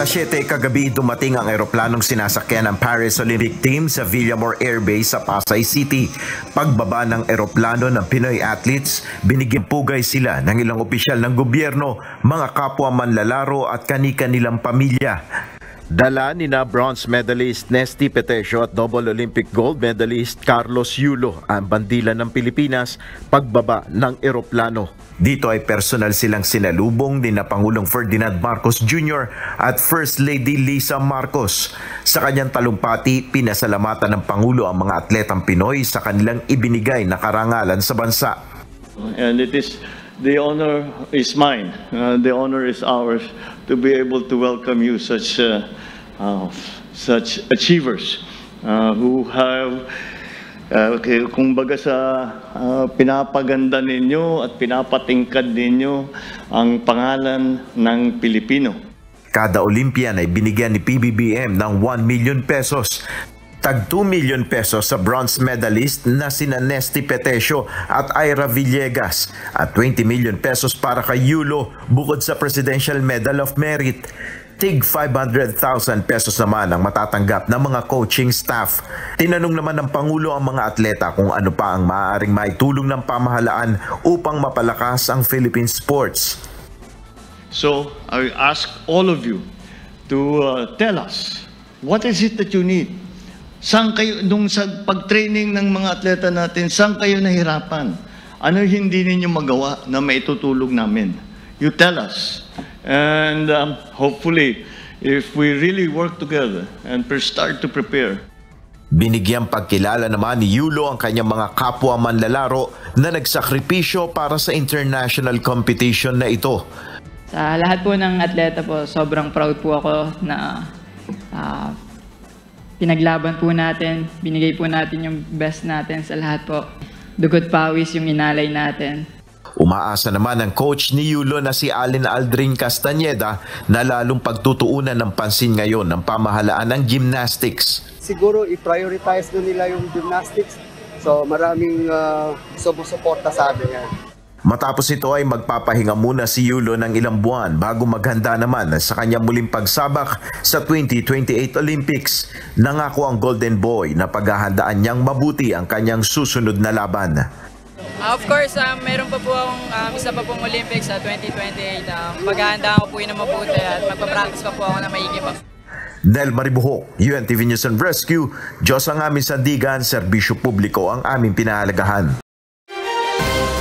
7 kagabi dumating ang eroplanong sinasakyan ng Paris Olympic Team sa Villamor Air Base sa Pasay City. Pagbaba ng eroplano ng Pinoy athletes, binigyan pugay sila ng ilang opisyal ng gobyerno, mga kapwa manlalaro at kani-kanilang pamilya. Dala ni na bronze medalist Nesty Petesio at double Olympic gold medalist Carlos Yulo ang bandila ng Pilipinas pagbaba ng eroplano. Dito ay personal silang sinalubong ni na Pangulong Ferdinand Marcos Jr. at First Lady Lisa Marcos. Sa kanyang talumpati, pinasalamatan ng Pangulo ang mga atletang Pinoy sa kanilang ibinigay na karangalan sa bansa. And the honor is mine, the honor is ours to be able to welcome you, such achievers who have, kumbaga sa pinapaganda ninyo at pinapatingkad ninyo ang pangalan ng Pilipino. Kada Olympian ay binigyan ni PBBM ng 1 million pesos. Tag 2 million pesos sa bronze medalist na sina Nesty Petesio at Ira Villegas at 20 million pesos para kay Yulo bukod sa Presidential Medal of Merit. Tig 500,000 pesos naman ang matatanggap ng mga coaching staff. Tinanong naman ng Pangulo ang mga atleta kung ano pa ang maaaring maitulong ng pamahalaan upang mapalakas ang Philippine sports. So I ask all of you to tell us, what is it that you need? Saan kayo, nung sa pag-training ng mga atleta natin, saan kayo nahirapan? Ano hindi ninyo magawa na maitutulog namin? You tell us. And hopefully, if we really work together and start to prepare. Binigyang pagkilala naman ni Yulo ang kanyang mga kapwa manlalaro na nagsakripisyo para sa international competition na ito. Sa lahat po ng atleta po, sobrang proud po ako na pinaglaban po natin, binigay po natin yung best natin sa lahat po. Dugot pawis yung inalay natin. Umaasa naman ang coach ni Yulo na si Allen Aldrin Castañeda na lalong pagtutuunan ng pansin ngayon ng pamahalaan ng gymnastics. Siguro i-prioritize doon nila yung gymnastics. So maraming sumusuporta sa amin yan. Matapos ito ay magpapahinga muna si Yulo ng ilang buwan bago maghanda naman sa kanyang muling pagsabak sa 2028 Olympics. Nangako ang Golden Boy na paghahandaan niyang mabuti ang kanyang susunod na laban. Of course, meron pa po akong isa pa pong Olympics sa 2028. Maghahandaan ko po yun na mabuti at magpapractice pa po ako na maigi pa. Nel Maribuhok, UNTV News and Rescue. Diyos ang aming sandigan, serbisyo publiko ang aming pinahalagahan.